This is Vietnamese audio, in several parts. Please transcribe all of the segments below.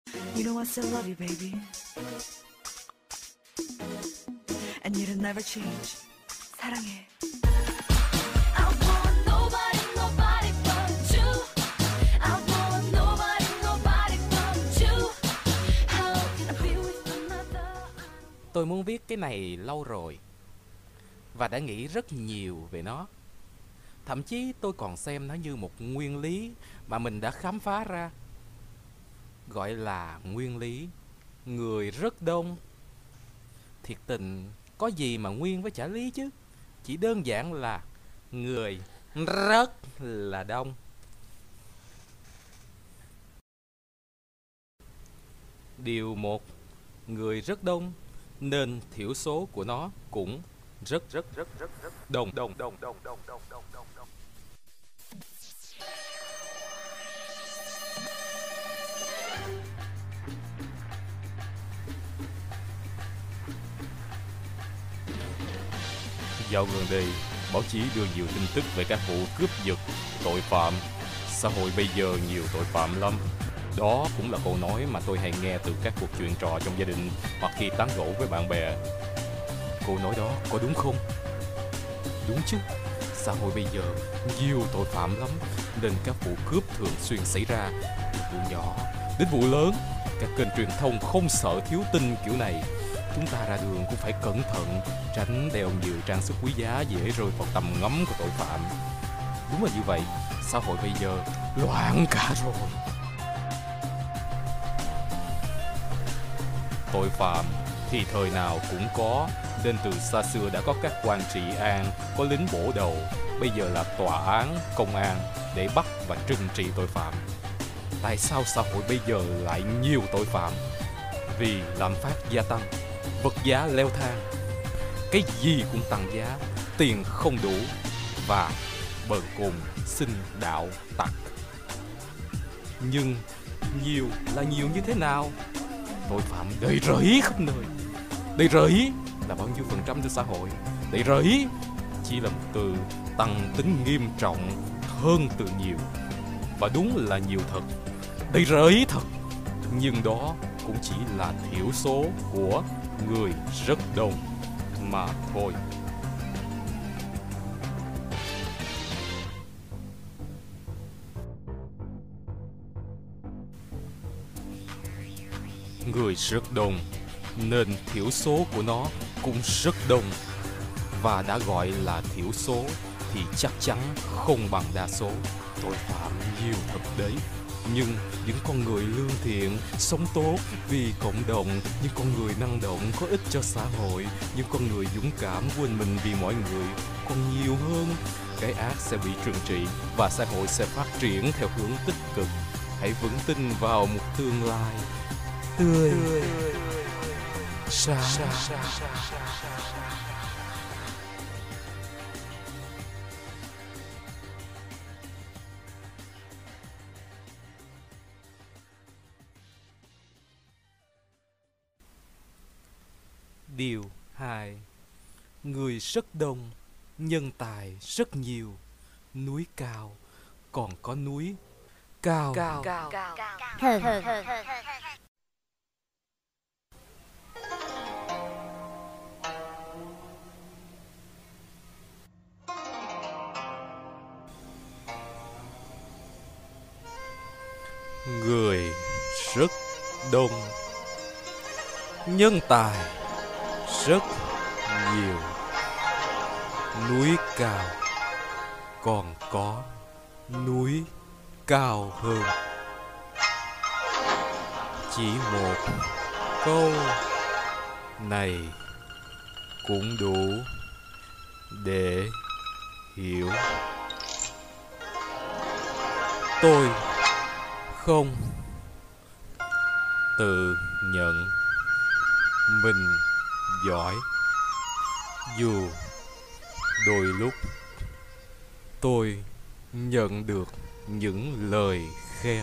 You know I still love you, baby. And you'll never change. 사랑해. I want nobody, nobody but you. I want nobody, nobody but you. How can I be with another? Tôi muốn viết cái này lâu rồi và đã nghĩ rất nhiều về nó. Thậm chí tôi còn xem nó như một nguyên lý mà mình đã khám phá ra. Gọi là nguyên lý người rất đông. Thiệt tình có gì mà nguyên với trả lý chứ. Chỉ đơn giản là người rất là đông. Điều 1. Người rất đông nên thiểu số của nó cũng rất đông. Dạo gần đây, báo chí đưa nhiều tin tức về các vụ cướp giật, tội phạm. Xã hội bây giờ nhiều tội phạm lắm. Đó cũng là câu nói mà tôi hay nghe từ các cuộc chuyện trò trong gia đình hoặc khi tán gẫu với bạn bè. Câu nói đó có đúng không? Đúng chứ. Xã hội bây giờ nhiều tội phạm lắm nên các vụ cướp thường xuyên xảy ra. Từ vụ nhỏ đến vụ lớn, các kênh truyền thông không sợ thiếu tin kiểu này. Chúng ta ra đường cũng phải cẩn thận, tránh đeo nhiều trang sức quý giá dễ rơi vào tầm ngắm của tội phạm. Đúng là như vậy, xã hội bây giờ loạn cả rồi. Tội phạm thì thời nào cũng có, nên từ xa xưa đã có các quan trị an, có lính bổ đầu, bây giờ là tòa án, công an để bắt và trừng trị tội phạm. Tại sao xã hội bây giờ lại nhiều tội phạm? Vì lạm phát gia tăng, vật giá leo thang, cái gì cũng tăng giá, tiền không đủ và bần cùng sinh đạo tặc. Nhưng nhiều là nhiều như thế nào? Tội phạm đầy rẫy khắp nơi. Đầy rẫy là bao nhiêu phần trăm cho xã hội? Đầy rẫy chỉ là một từ tăng tính nghiêm trọng hơn từ nhiều. Và đúng là nhiều thật, đầy rẫy thật. Nhưng đó cũng chỉ là thiểu số của người rất đông mà thôi. Người rất đông nên thiểu số của nó cũng rất đông. Và đã gọi là thiểu số thì chắc chắn không bằng đa số. Tội phạm nhiều thật đấy. Nhưng những con người lương thiện, sống tốt vì cộng đồng, những con người năng động có ích cho xã hội, những con người dũng cảm quên mình vì mọi người còn nhiều hơn. Cái ác sẽ bị trừng trị và xã hội sẽ phát triển theo hướng tích cực. Hãy vững tin vào một tương lai tươi sáng. Điều 2. Người rất đông, nhân tài rất nhiều. Núi cao, còn có núi cao. Người rất đông, nhân tài rất nhiều. Núi cao, còn có núi cao hơn. Chỉ một câu này cũng đủ để hiểu. Tôi không tự nhận mình giỏi, dù đôi lúc tôi nhận được những lời khen.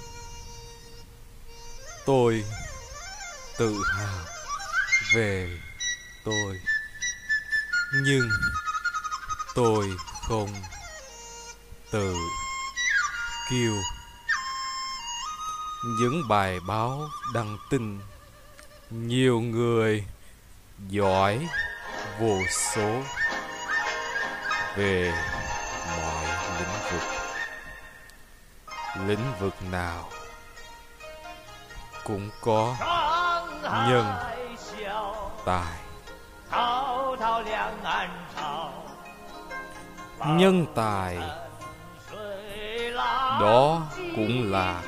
Tôi tự hào về tôi, nhưng tôi không tự kiêu. những bài báo đăng tin, nhiều người giỏi vô số về mọi lĩnh vực. Lĩnh vực nào cũng có nhân tài. Nhân tài đó cũng là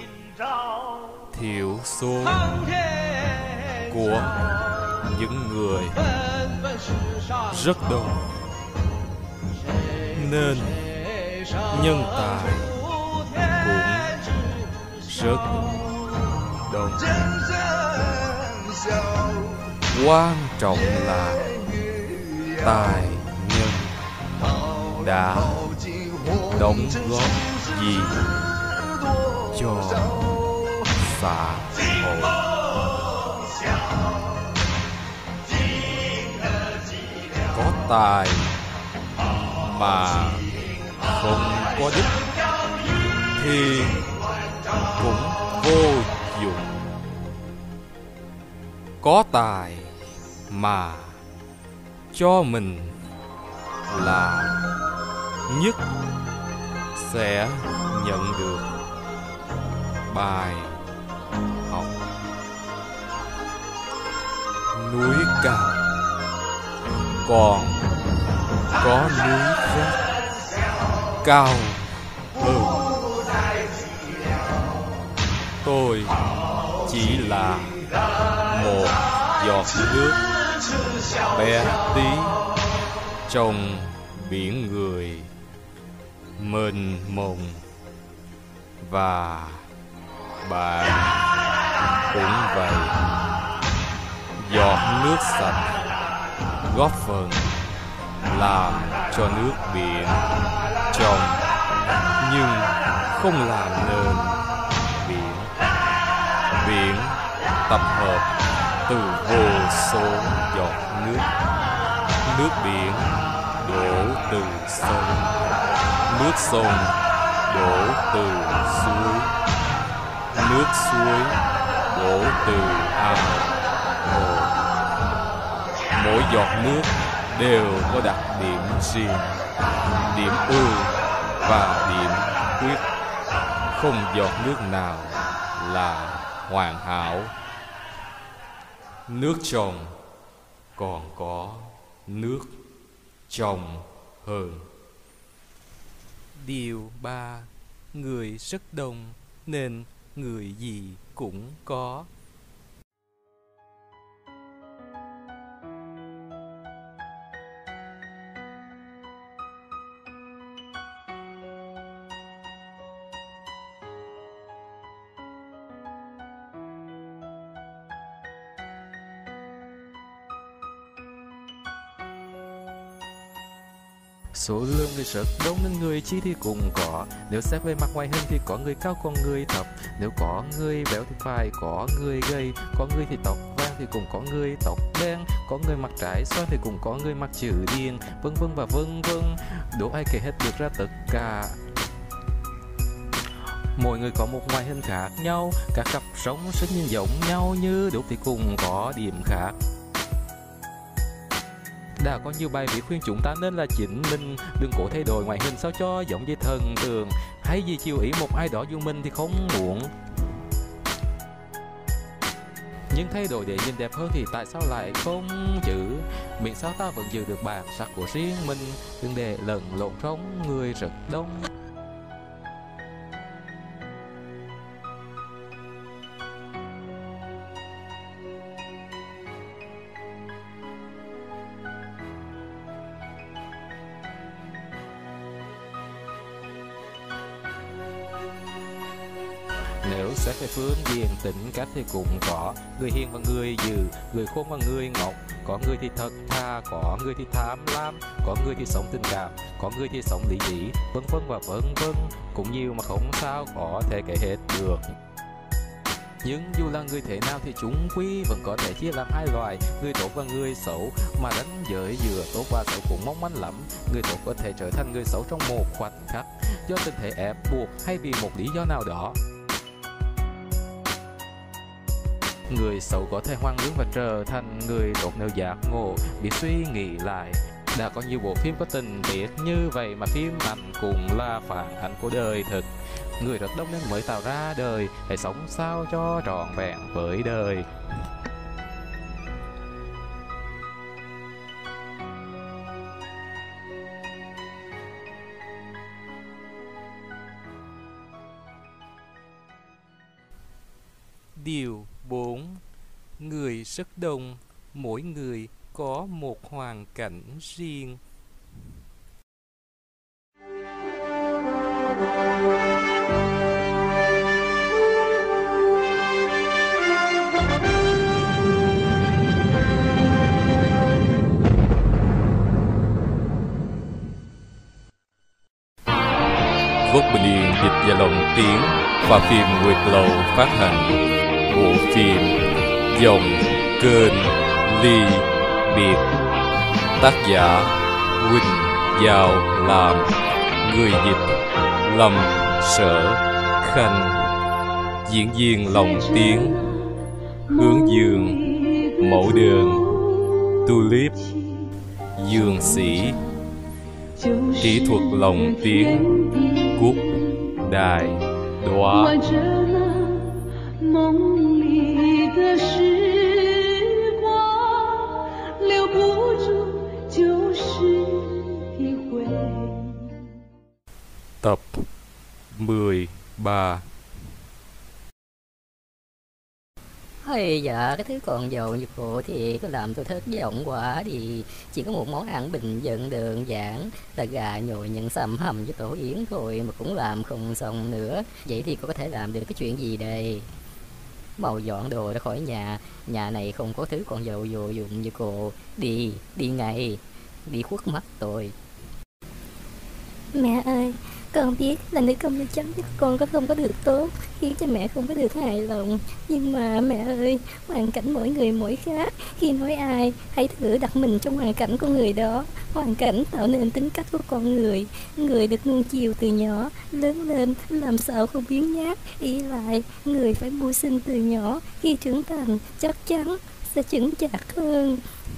thiểu số của những người rất đông, nên nhân tài cũng rất đông. Quan trọng là tài nhân đã đóng góp gì cho xã hội. Có tài mà không có đức thì cũng vô dụng. Có tài mà cho mình là nhất sẽ nhận được bài học. Núi cao còn có núi khác cao hơn. Tôi chỉ là một giọt nước bé tí trong biển người mênh mông, và bạn cũng vậy. Giọt nước sạch góp phần làm cho nước biển trong, nhưng không làm nên biển. Biển tập hợp từ vô số giọt nước. Nước biển đổ từ sông, nước sông đổ từ suối, nước suối đổ từ ao hồ. Mỗi giọt nước đều có đặc điểm riêng, điểm ưu và điểm khuyết. Không giọt nước nào là hoàn hảo. Nước trong còn có nước trong hơn. Điều 3. Người rất đông nên người gì cũng có. Số lượng người rất đông nên người chi thì cũng có. Nếu xét về mặt ngoại hình thì có người cao có người thấp. Nếu có người béo thì phải có người gầy. Có người thì tóc vàng thì cũng có người tóc đen. Có người mặt trái xoan thì cũng có người mặt chữ điền. Vân vân và vân vân. Đố ai kể hết được ra tất cả. Mỗi người có một ngoại hình khác nhau. Các cặp sống rất nhìn giống nhau, như đúc thì cũng có điểm khác. Đã có nhiều bài viết khuyên chúng ta nên là chính mình, đừng cố thay đổi ngoại hình sao cho giống như thần tượng, hay gì chiều ý một ai đó dù mình thì không muốn. Nhưng thay đổi để nhìn đẹp hơn thì tại sao lại không chứ? Miễn sao ta vẫn giữ được bản sắc của riêng mình, đừng để lẫn lộn trong người rất đông. Nếu xét về phương diện tính cách thì cũng có người hiền và người dữ, người khôn và người ngốc. Có người thì thật thà, có người thì tham lam, có người thì sống tình cảm, có người thì sống lý trí, vân vân và vân vân. Cũng nhiều mà không sao có thể kể hết được. Nhưng dù là người thế nào thì chúng quy vẫn có thể chia làm hai loại, người tốt và người xấu, mà ranh giới giữa tốt và xấu cũng mong manh lắm. Người tốt có thể trở thành người xấu trong một khoảnh khắc, do tình thế ép buộc hay vì một lý do nào đó. Người xấu có thể hoang lương và trở thành người tốt nếu giác ngộ, biết suy nghĩ lại. Đã có nhiều bộ phim có tình tiết như vậy mà phim ảnh cũng là phản ánh của đời thực. Người rất đông nên mới tạo ra đời, hãy sống sao cho trọn vẹn với đời. Điều 4. Người rất đông, mỗi người có một hoàn cảnh riêng. Vốt Bình Điền dịch và lồng tiếng và phim Nguyệt Lầu phát hành. Bộ phim Dòng Kênh Ly Biệt. Tác giả Quỳnh Giao Làm. Người dịch Lâm Sở Khanh. Diễn viên lồng tiếng Hướng Dương, Mẫu Đơn, Tulip, Dương Sĩ. Kỹ thuật lồng tiếng Cúc Đài Đoá. 我这梦里的时光，留不住就是一回。 Tập 13. Ây dạ, cái thứ còn dầu như cô thì có làm tôi thất vọng quá đi. Chỉ có một món ăn bình dân đơn giản là gà nhồi nhân sâm hầm với tổ yến thôi mà cũng làm không xong nữa. Vậy thì cô có thể làm được cái chuyện gì đây? Mau dọn đồ ra khỏi nhà. Nhà này không có thứ còn dầu vô dụng như cô. Đi, đi ngay. Đi khuất mắt tôi. Mẹ ơi, con biết là nữ công gia chấm với con có không có được tốt, khiến cho mẹ không có được hài lòng. Nhưng mà mẹ ơi, hoàn cảnh mỗi người mỗi khác. Khi nói ai, hãy thử đặt mình trong hoàn cảnh của người đó. Hoàn cảnh tạo nên tính cách của con người. Người được nuông chiều từ nhỏ, lớn lên làm sao không biến nhát, ý lại. Người phải mưu sinh từ nhỏ, khi trưởng thành chắc chắn sẽ chững chạc hơn.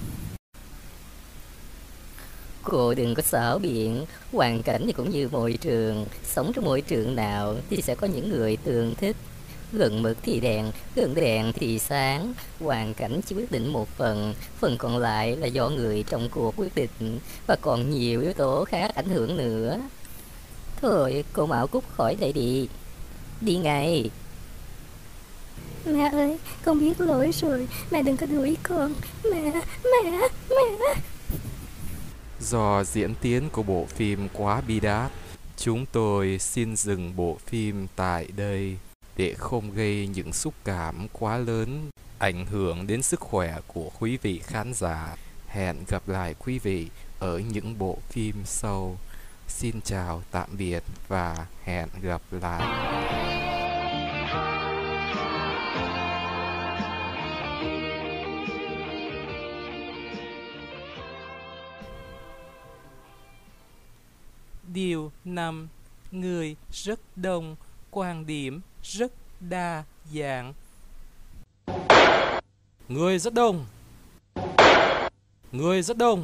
Cô đừng có xảo biện, hoàn cảnh thì cũng như môi trường, sống trong môi trường nào thì sẽ có những người tương thích. Gần mực thì đèn, gần đèn thì sáng, hoàn cảnh chỉ quyết định một phần, phần còn lại là do người trong cuộc quyết định, và còn nhiều yếu tố khác ảnh hưởng nữa. Thôi, cô Mạo cút khỏi đây đi, đi ngay. Mẹ ơi, con biết lỗi rồi, mẹ đừng có đuổi con. Mẹ. Do diễn tiến của bộ phim quá bi đát, chúng tôi xin dừng bộ phim tại đây để không gây những xúc cảm quá lớn ảnh hưởng đến sức khỏe của quý vị khán giả. Hẹn gặp lại quý vị ở những bộ phim sau. Xin chào tạm biệt và hẹn gặp lại. Điều 5. Người rất đông, quan điểm rất đa dạng. Người rất đông. Người rất đông.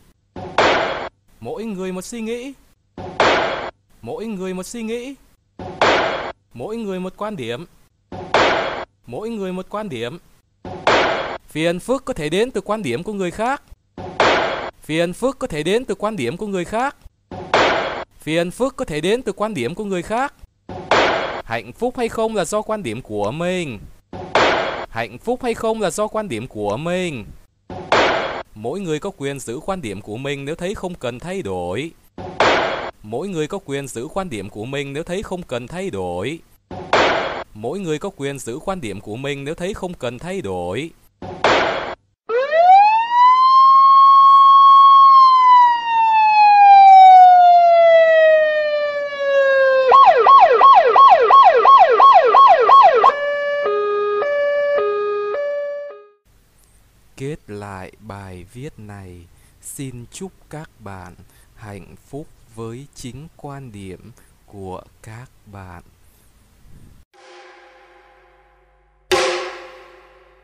Mỗi người một suy nghĩ. Mỗi người một suy nghĩ. Mỗi người một quan điểm. Mỗi người một quan điểm. Phiền phức có thể đến từ quan điểm của người khác. Phiền phức có thể đến từ quan điểm của người khác. Phiền phức có thể đến từ quan điểm của người khác. Hạnh phúc hay không là do quan điểm của mình. Hạnh phúc hay không là do quan điểm của mình. Mỗi người có quyền giữ quan điểm của mình nếu thấy không cần thay đổi. Mỗi người có quyền giữ quan điểm của mình nếu thấy không cần thay đổi. Mỗi người có quyền giữ quan điểm của mình nếu thấy không cần thay đổi. Kết lại bài viết này, xin chúc các bạn hạnh phúc với chính quan điểm của các bạn.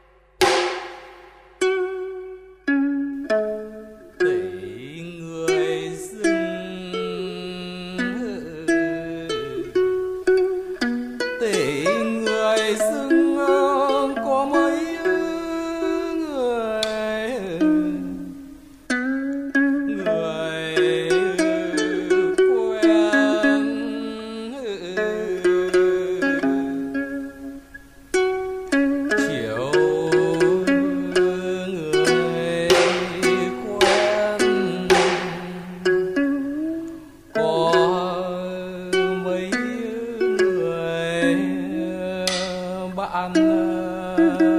bye.